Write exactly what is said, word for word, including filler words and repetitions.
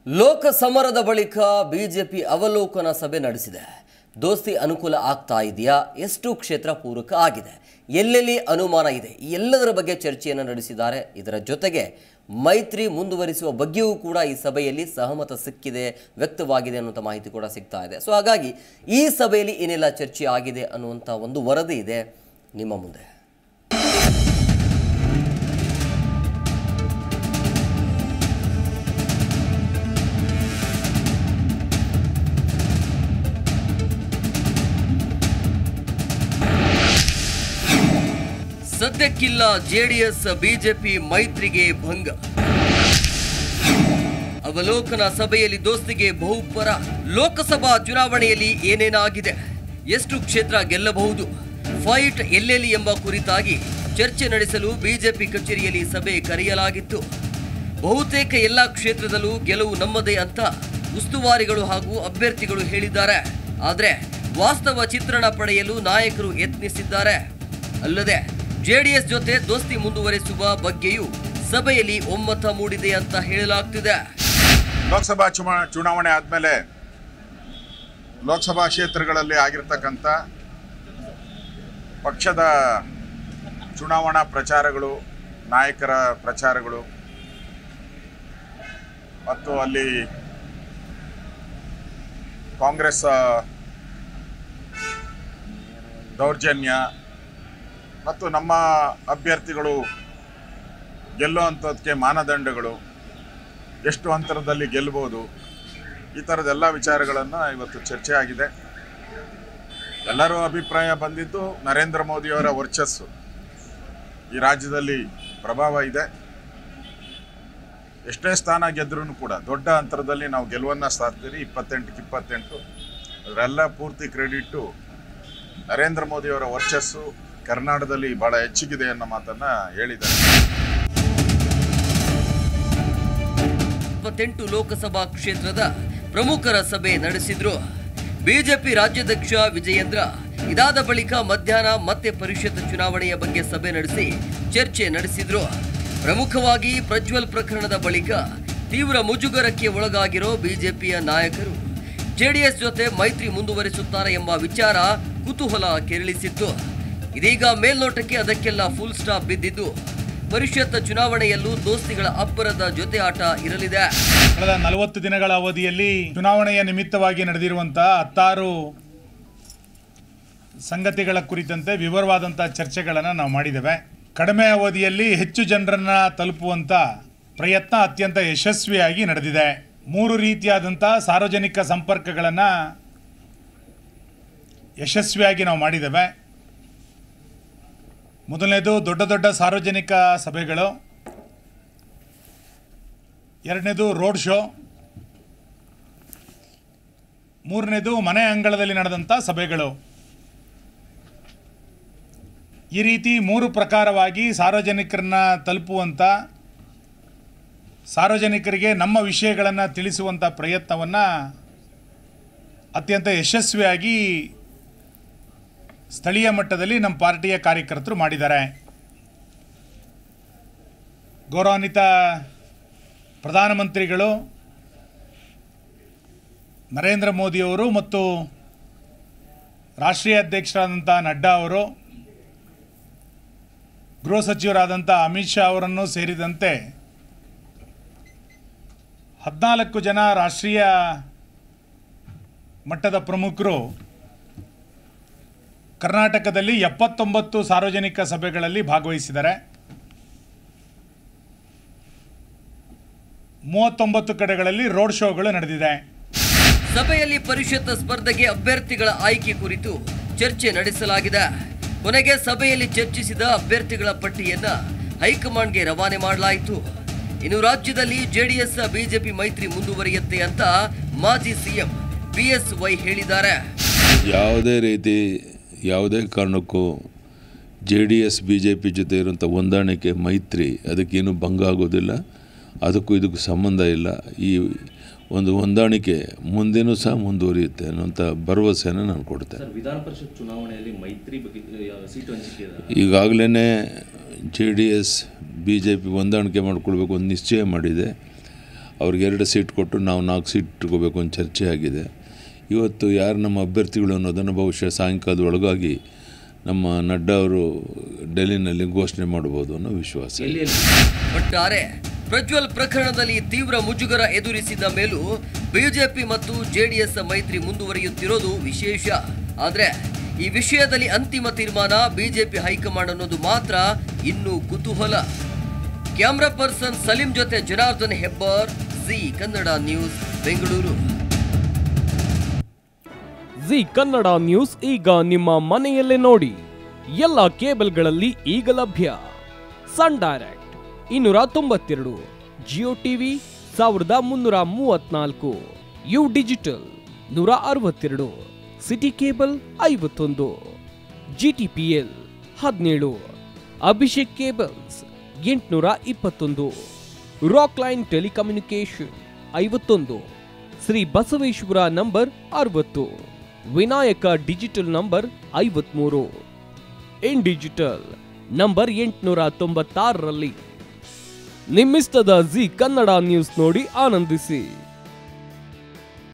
ಲೋಕ ಸಮರದ ಬಳಿಕ ಬಿಜೆಪಿ ಅವಲೋಕನ ಸಭೆ ನಡೆಸಿದೆ. ದೋಸ್ತಿ ಅನುಕೂಲ ಆಗ್ತಾ ಇದೆಯಾ, ಎಷ್ಟು ಕ್ಷೇತ್ರ ಪೂರಕ ಆಗಿದೆ, ಎಲ್ಲೆಲ್ಲಿ ಅನುಮಾನ ಇದೆ, ಈ ಎಲ್ಲದರ ಬಗ್ಗೆ ಚರ್ಚೆಯನ್ನು ನಡೆಸಿದ್ದಾರೆ. ಇದರ ಜೊತೆಗೆ ಮೈತ್ರಿ ಮುಂದುವರಿಸುವ ಬಗ್ಗೆಯೂ ಕೂಡ ಈ ಸಭೆಯಲ್ಲಿ ಸಹಮತ ಸಿಕ್ಕಿದೆ, ವ್ಯಕ್ತವಾಗಿದೆ ಅನ್ನುವಂಥ ಮಾಹಿತಿ ಕೂಡ ಸಿಗ್ತಾ ಇದೆ. ಸೊ ಹಾಗಾಗಿ ಈ ಸಭೆಯಲ್ಲಿ ಏನೆಲ್ಲ ಚರ್ಚೆ ಆಗಿದೆ ಅನ್ನುವಂಥ ಒಂದು ವರದಿ ಇದೆ ನಿಮ್ಮ ಮುಂದೆ. ಸದ್ಯಕ್ಕಿಲ್ಲ ಜೆಡಿಎಸ್ ಬಿಜೆಪಿ ಮೈತ್ರಿಗೆ ಭಂಗ. ಅವಲೋಕನ ಸಭೆಯಲ್ಲಿ ದೋಸ್ತಿಗೆ ಬಹುಪರ. ಲೋಕಸಭಾ ಚುನಾವಣೆಯಲ್ಲಿ ಏನೇನಾಗಿದೆ, ಎಷ್ಟು ಕ್ಷೇತ್ರ ಗೆಲ್ಲಬಹುದು, ಫೈಟ್ ಎಲ್ಲೆಲ್ಲಿ ಎಂಬ ಕುರಿತಾಗಿ ಚರ್ಚೆ ನಡೆಸಲು ಬಿಜೆಪಿ ಕಚೇರಿಯಲ್ಲಿ ಸಭೆ ಕರೆಯಲಾಗಿತ್ತು. ಬಹುತೇಕ ಎಲ್ಲ ಕ್ಷೇತ್ರದಲ್ಲೂ ಗೆಲುವು ನಮ್ಮದೇ ಅಂತ ಉಸ್ತುವಾರಿಗಳು ಹಾಗೂ ಅಭ್ಯರ್ಥಿಗಳು ಹೇಳಿದ್ದಾರೆ. ಆದರೆ ವಾಸ್ತವ ಚಿತ್ರಣ ಪಡೆಯಲು ನಾಯಕರು ಯತ್ನಿಸಿದ್ದಾರೆ. ಅಲ್ಲದೆ ಜೆಡಿಎಸ್ ಜೊತೆ ದೋಸ್ತಿ ಮುಂದುವರಿಸುವ ಬಗ್ಗೆಯೂ ಸಭೆಯಲ್ಲಿ ಒಮ್ಮತ ಮೂಡಿದೆ ಅಂತ ಹೇಳಲಾಗ್ತಿದೆ. ಲೋಕಸಭಾ ಚುನಾವಣೆ ಆದಮೇಲೆ ಲೋಕಸಭಾ ಕ್ಷೇತ್ರಗಳಲ್ಲಿ ಆಗಿರ್ತಕ್ಕಂಥ ಪಕ್ಷದ ಚುನಾವಣಾ ಪ್ರಚಾರಗಳು, ನಾಯಕರ ಪ್ರಚಾರಗಳು ಮತ್ತು ಅಲ್ಲಿ ಕಾಂಗ್ರೆಸ್ ದೌರ್ಜನ್ಯ ಮತ್ತು ನಮ್ಮ ಅಭ್ಯರ್ಥಿಗಳು ಗೆಲ್ಲುವಂಥದ್ದಕ್ಕೆ ಮಾನದಂಡಗಳು, ಎಷ್ಟು ಅಂತರದಲ್ಲಿ ಗೆಲ್ಲಬಹುದು, ಈ ಥರದ್ದೆಲ್ಲ ವಿಚಾರಗಳನ್ನು ಇವತ್ತು ಚರ್ಚೆ ಆಗಿದೆ. ಎಲ್ಲರೂ ಅಭಿಪ್ರಾಯ ಬಂದಿದ್ದು ನರೇಂದ್ರ ಮೋದಿಯವರ ವರ್ಚಸ್ಸು ಈ ರಾಜ್ಯದಲ್ಲಿ ಪ್ರಭಾವ ಇದೆ. ಎಷ್ಟೇ ಸ್ಥಾನ ಗೆದ್ರೂ ಕೂಡ ದೊಡ್ಡ ಅಂತರದಲ್ಲಿ ನಾವು ಗೆಲುವನ್ನು ಸಾಧ್ತೀವಿ. ಇಪ್ಪತ್ತೆಂಟಕ್ಕೆ ಇಪ್ಪತ್ತೆಂಟು ಅದರೆಲ್ಲ ಪೂರ್ತಿ ಕ್ರೆಡಿಟ್ಟು ನರೇಂದ್ರ ಮೋದಿಯವರ ವರ್ಚಸ್ಸು ಕರ್ನಾಟಕದಲ್ಲಿ ಬಹಳ ಹೆಚ್ಚಿಗಿದೆ ಅನ್ನೋ ಮಾತನ್ನ ಹೇಳಿದ್ದಾರೆ. ಇಪ್ಪತ್ತೆಂಟು ಲೋಕಸಭಾ ಕ್ಷೇತ್ರದ ಪ್ರಮುಖರ ಸಭೆ ನಡೆಸಿದ್ರು. ಬಿಜೆಪಿ ರಾಜ್ಯಾಧ್ಯಕ್ಷ ವಿಜಯೇಂದ್ರ ಇದಾದ ಬಳಿಕ ಮಧ್ಯಾಹ್ನ ಮತ್ತೆ ಪರಿಷತ್ ಚುನಾವಣೆಯ ಬಗ್ಗೆ ಸಭೆ ನಡೆಸಿ ಚರ್ಚೆ ನಡೆಸಿದ್ರು. ಪ್ರಮುಖವಾಗಿ ಪ್ರಜ್ವಲ್ ಪ್ರಕರಣದ ಬಳಿಕ ತೀವ್ರ ಮುಜುಗರಕ್ಕೆ ಒಳಗಾಗಿರೋ ಬಿಜೆಪಿಯ ನಾಯಕರು ಜೆಡಿಎಸ್ ಜೊತೆ ಮೈತ್ರಿ ಮುಂದುವರಿಸುತ್ತಾರೆ ಎಂಬ ವಿಚಾರ ಕುತೂಹಲ ಕೆರಳಿಸಿತ್ತು. ಇದೀಗ ಮೇಲ್ನೋಟಕ್ಕೆ ಅದಕ್ಕೆಲ್ಲ ಫುಲ್ ಸ್ಟಾಪ್ ಬಿದ್ದಿದ್ದು ಪರಿಷತ್ ಚುನಾವಣೆಯಲ್ಲೂ ದೋಸ್ತಿಗಳ ಅಬ್ಬರದ ಜೊತೆ ಆಟ ಇರಲಿದೆ. ಕಳೆದ ನಲವತ್ತು ದಿನಗಳ ಅವಧಿಯಲ್ಲಿ ಚುನಾವಣೆಯ ನಿಮಿತ್ತವಾಗಿ ನಡೆದಿರುವಂತಹ ಹತ್ತಾರು ಸಂಗತಿಗಳ ಕುರಿತಂತೆ ವಿವರವಾದಂತಹ ಚರ್ಚೆಗಳನ್ನು ನಾವು ಮಾಡಿದ್ದೇವೆ. ಕಡಿಮೆ ಅವಧಿಯಲ್ಲಿ ಹೆಚ್ಚು ಜನರನ್ನ ತಲುಪುವಂತ ಪ್ರಯತ್ನ ಅತ್ಯಂತ ಯಶಸ್ವಿಯಾಗಿ ನಡೆದಿದೆ. ಮೂರು ರೀತಿಯಾದಂತಹ ಸಾರ್ವಜನಿಕ ಸಂಪರ್ಕಗಳನ್ನು ಯಶಸ್ವಿಯಾಗಿ ನಾವು ಮಾಡಿದ್ದೇವೆ. ಮೊದಲನೇದು ದೊಡ್ಡ ದೊಡ್ಡ ಸಾರ್ವಜನಿಕ ಸಭೆಗಳು, ಎರಡನೇದು ರೋಡ್ ಶೋ, ಮೂರನೇದು ಮನೆ ಅಂಗಳದಲ್ಲಿ ನಡೆದಂಥ ಸಭೆಗಳು. ಈ ರೀತಿ ಮೂರು ಪ್ರಕಾರವಾಗಿ ಸಾರ್ವಜನಿಕರನ್ನ ತಲುಪುವಂಥ, ಸಾರ್ವಜನಿಕರಿಗೆ ನಮ್ಮ ವಿಷಯಗಳನ್ನು ತಿಳಿಸುವಂಥ ಪ್ರಯತ್ನವನ್ನು ಅತ್ಯಂತ ಯಶಸ್ವಿಯಾಗಿ ಸ್ಥಳೀಯ ಮಟ್ಟದಲ್ಲಿ ನಮ್ಮ ಪಾರ್ಟಿಯ ಕಾರ್ಯಕರ್ತರು ಮಾಡಿದ್ದಾರೆ. ಗೌರವಾನ್ವಿತ ಪ್ರಧಾನಮಂತ್ರಿಗಳು ನರೇಂದ್ರ ಮೋದಿಯವರು ಮತ್ತು ರಾಷ್ಟ್ರೀಯ ಅಧ್ಯಕ್ಷರಾದಂಥ ನಡ್ಡಾ ಅವರು, ಗೃಹ ಸಚಿವರಾದಂಥ ಅಮಿತ್ ಶಾ ಅವರನ್ನು ಸೇರಿದಂತೆ ಹದಿನಾಲ್ಕು ಜನ ರಾಷ್ಟ್ರೀಯ ಮಟ್ಟದ ಪ್ರಮುಖರು ಕರ್ನಾಟಕದಲ್ಲಿ ಎಪ್ಪತ್ತೊಂಬತ್ತು ಸಾರ್ವಜನಿಕ ಸಭೆಗಳಲ್ಲಿ ಭಾಗವಹಿಸಿದ್ದಾರೆ. ಮೂವತ್ತೊಂಬತ್ತು ಕಡೆಗಳಲ್ಲಿ ರೋಡ್ ಶೋಗಳು ನಡೆದಿದೆ. ಸಭೆಯಲ್ಲಿ ಪರಿಷತ್ ಸ್ಪರ್ಧೆಗೆ ಅಭ್ಯರ್ಥಿಗಳ ಆಯ್ಕೆ ಕುರಿತು ಚರ್ಚೆ ನಡೆಸಲಾಗಿದೆ. ಕೊನೆಗೆ ಸಭೆಯಲ್ಲಿ ಚರ್ಚಿಸಿದ ಅಭ್ಯರ್ಥಿಗಳ ಪಟ್ಟಿಯನ್ನ ಹೈಕಮಾಂಡ್ಗೆ ರವಾನೆ ಮಾಡಲಾಯಿತು. ಇನ್ನು ರಾಜ್ಯದಲ್ಲಿ ಜೆಡಿಎಸ್ ಬಿಜೆಪಿ ಮೈತ್ರಿ ಮುಂದುವರಿಯುತ್ತೆ ಅಂತ ಮಾಜಿ ಸಿಎಂ ಬಿ ಎಸ್ ವೈ ಹೇಳಿದ್ದಾರೆ. ಯಾವುದೇ ರೀತಿ ಯಾವುದೇ ಕಾರಣಕ್ಕೂ J D S B J P ಜೊತೆ ಇರುವಂಥ ಹೊಂದಾಣಿಕೆ ಮೈತ್ರಿ ಅದಕ್ಕೇನು ಭಂಗ ಆಗೋದಿಲ್ಲ, ಅದಕ್ಕೂ ಇದಕ್ಕೂ ಸಂಬಂಧ ಇಲ್ಲ. ಈ ಒಂದು ಹೊಂದಾಣಿಕೆ ಮುಂದೇನೂ ಸಹ ಮುಂದುವರಿಯುತ್ತೆ ಅನ್ನೋಂಥ ಭರವಸೆಯನ್ನು ನಾನು ಕೊಡ್ತೇನೆ. ವಿಧಾನ ಪರಿಷತ್ ಚುನಾವಣೆಯಲ್ಲಿ ಮೈತ್ರಿ ಬಗ್ಗೆ ಸೀಟು ಹಂಚಿಕೆ ಈಗಾಗಲೇ J D S B J P ಹೊಂದಾಣಿಕೆ ಮಾಡಿಕೊಳ್ಬೇಕು ಒಂದು ನಿಶ್ಚಯ ಮಾಡಿದೆ. ಅವ್ರಿಗೆ ಎರಡು ಸೀಟ್ ಕೊಟ್ಟು ನಾವು ನಾಲ್ಕು ಸೀಟ್ ಇಟ್ಕೋಬೇಕು ಅಂತ ಚರ್ಚೆ ಆಗಿದೆ. ಇವತ್ತು ಯಾರು ನಮ್ಮ ಅಭ್ಯರ್ಥಿಗಳು ಅನ್ನೋದನ್ನು ಬಹುಶಃ ಸಾಯಂಕಾಲದ ಒಳಗಾಗಿ ನಮ್ಮ ನಡ್ಡಾ ಅವರು ಡೆಲ್ಲಿನಲ್ಲಿ ಘೋಷಣೆ ಮಾಡ್ಬೋದು ಅನ್ನೋ ವಿಶ್ವಾಸ. ಒಟ್ಟಾರೆ ಪ್ರಜ್ವಲ್ ಪ್ರಕರಣದಲ್ಲಿ ತೀವ್ರ ಮುಜುಗರ ಎದುರಿಸಿದ ಮೇಲೂ ಬಿಜೆಪಿ ಮತ್ತು ಜೆಡಿಎಸ್ ಮೈತ್ರಿ ಮುಂದುವರಿಯುತ್ತಿರೋದು ವಿಶೇಷ. ಆದರೆ ಈ ವಿಷಯದಲ್ಲಿ ಅಂತಿಮ ತೀರ್ಮಾನ ಬಿಜೆಪಿ ಹೈಕಮಾಂಡ್ ಅನ್ನೋದು ಮಾತ್ರ ಇನ್ನೂ ಕುತೂಹಲ. ಕ್ಯಾಮ್ರಾ ಪರ್ಸನ್ ಸಲೀಂ ಜೊತೆ ಜನಾರ್ದನ್ ಹೆಬ್ಬಾರ್, ಜಿ ಕನ್ನಡ ನ್ಯೂಸ್, ಬೆಂಗಳೂರು. ಜಿ ಕನ್ನಡ ನ್ಯೂಸ್ ಈಗ ನಿಮ್ಮ ಮನೆಯಲ್ಲೇ ನೋಡಿ. ಎಲ್ಲ ಕೇಬಲ್ಗಳಲ್ಲಿ ಈಗ ಲಭ್ಯ. ಸನ್ ಡೈರೆಕ್ಟ್ ಇನ್ನೂರ ತೊಂಬತ್ತೆರಡು, ಜಿಯೋ ಟಿವಿ ಸಾವಿರದ ಮುನ್ನೂರ ಮೂವತ್ನಾಲ್ಕು, ಯು ಡಿಜಿಟಲ್ ನೂರ ಅರವತ್ತೆರಡು, ಸಿಟಿ ಕೇಬಲ್ ಐವತ್ತೊಂದು, ಜಿಟಿಪಿಎಲ್ ಹದಿನೇಳು, ಅಭಿಷೇಕ್ ಕೇಬಲ್ಸ್ ಎಂಟುನೂರ ಇಪ್ಪತ್ತೊಂದು, ರಾಕ್ ಲೈನ್ ಟೆಲಿಕಮ್ಯುನಿಕೇಶನ್ ಐವತ್ತೊಂದು, ಶ್ರೀ ಬಸವೇಶ್ವರ ನಂಬರ್ ಅರವತ್ತು, ವಿನಾಯಕ ಡಿಜಿಟಲ್ ನಂಬರ್ ಐವತ್ಮೂರು, ಇನ್ ಡಿಜಿಟಲ್ ನಂಬರ್ ಎಂಟುನೂರ ತೊಂಬತ್ತಾರರಲ್ಲಿ. ನಿಮ್ಮಿಸ್ತದ ಜಿ ಕನ್ನಡ ನ್ಯೂಸ್ ನೋಡಿ ಆನಂದಿಸಿ.